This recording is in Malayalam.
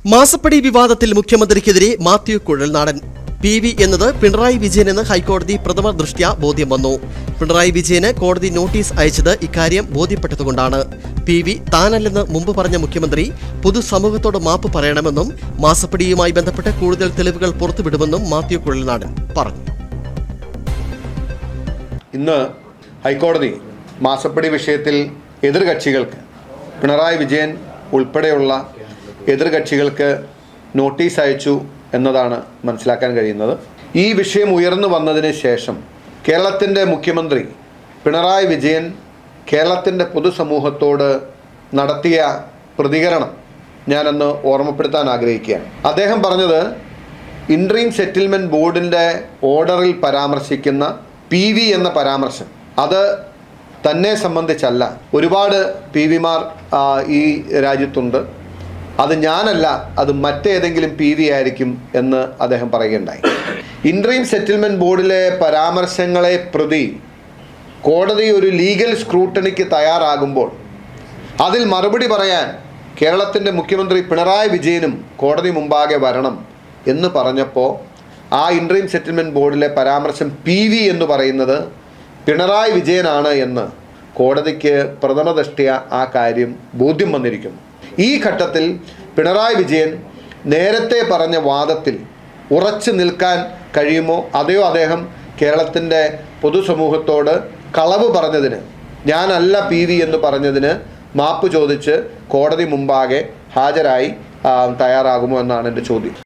മാസപ്പടി വിവാദത്തിൽ മുഖ്യമന്ത്രിക്കെതിരെ മാത്യു കുഴൽനാടൻ. PV എന്നത് പിണറായി വിജയനെന്ന് ഹൈക്കോടതി പ്രഥമ ദൃഷ്ട്യാ ബോധ്യം വന്നു. പിണറായി വിജയന് കോടതി നോട്ടീസ് അയച്ചത് ഇക്കാര്യം ബോധ്യപ്പെട്ടതുകൊണ്ടാണ്. PV താനല്ലെന്ന് മുമ്പ് പറഞ്ഞ മുഖ്യമന്ത്രി പൊതുസമൂഹത്തോട് മാപ്പ് പറയണമെന്നും മാസപ്പടിയുമായി ബന്ധപ്പെട്ട് കൂടുതൽ തെളിവുകൾ പുറത്തുവിടുമെന്നും മാത്യു കുഴൽനാടൻ പറഞ്ഞു. ഇന്ന് ഹൈക്കോടതി മാസപ്പടി വിഷയത്തിൽ എതിർകക്ഷികൾക്ക് പിണറായി വിജയൻ ഉൾപ്പെടെയുള്ള എതിർകക്ഷികൾക്ക് നോട്ടീസ് അയച്ചു എന്നതാണ് മനസ്സിലാക്കാൻ കഴിയുന്നത്. ഈ വിഷയം ഉയർന്നു വന്നതിന് ശേഷം കേരളത്തിൻ്റെ മുഖ്യമന്ത്രി പിണറായി വിജയൻ കേരളത്തിൻ്റെ പൊതുസമൂഹത്തോട് നടത്തിയ പ്രതികരണം ഞാനൊന്ന് ഓർമ്മപ്പെടുത്താൻ ആഗ്രഹിക്കുകയാണ്. അദ്ദേഹം പറഞ്ഞത് ഇൻട്രീം സെറ്റിൽമെൻറ്റ് ബോർഡിൻ്റെ ഓർഡറിൽ പരാമർശിക്കുന്ന PV എന്ന പരാമർശം അത് തന്നെ സംബന്ധിച്ചല്ല. ഒരുപാട് PVമാർ ഈ രാജ്യത്തുണ്ട്, അത് ഞാനല്ല, അത് മറ്റേതെങ്കിലും PV ആയിരിക്കും എന്ന് അദ്ദേഹം പറയുകയുണ്ടായി. ഇൻട്രീം സെറ്റിൽമെൻറ്റ് ബോർഡിലെ പരാമർശങ്ങളെ പ്രതി കോടതി ഒരു ലീഗൽ സ്ക്രൂട്ടണിക്ക് തയ്യാറാകുമ്പോൾ അതിൽ മറുപടി പറയാൻ കേരളത്തിൻ്റെ മുഖ്യമന്ത്രി പിണറായി വിജയനും കോടതി മുമ്പാകെ വരണം എന്ന് പറഞ്ഞപ്പോൾ ആ ഇൻട്രീം സെറ്റിൽമെൻറ്റ് ബോർഡിലെ പരാമർശം PV എന്ന് പറയുന്നത് പിണറായി വിജയനാണ് എന്ന് കോടതിക്ക് പ്രഥമ ദൃഷ്ട്യാ ആ കാര്യം ബോധ്യം വന്നിരിക്കുന്നു. ഈ ഘട്ടത്തിൽ പിണറായി വിജയൻ നേരത്തെ പറഞ്ഞ വാദത്തിൽ ഉറച്ചു നിൽക്കാൻ കഴിയുമോ, അതെയോ അദ്ദേഹം കേരളത്തിൻ്റെ പൊതുസമൂഹത്തോട് കളവ് പറഞ്ഞതിന്, ഞാനല്ല PV എന്ന് പറഞ്ഞതിന് മാപ്പ് ചോദിച്ച് കോടതി മുമ്പാകെ ഹാജരായി തയ്യാറാകുമോ എന്നാണ് എൻ്റെ ചോദ്യം.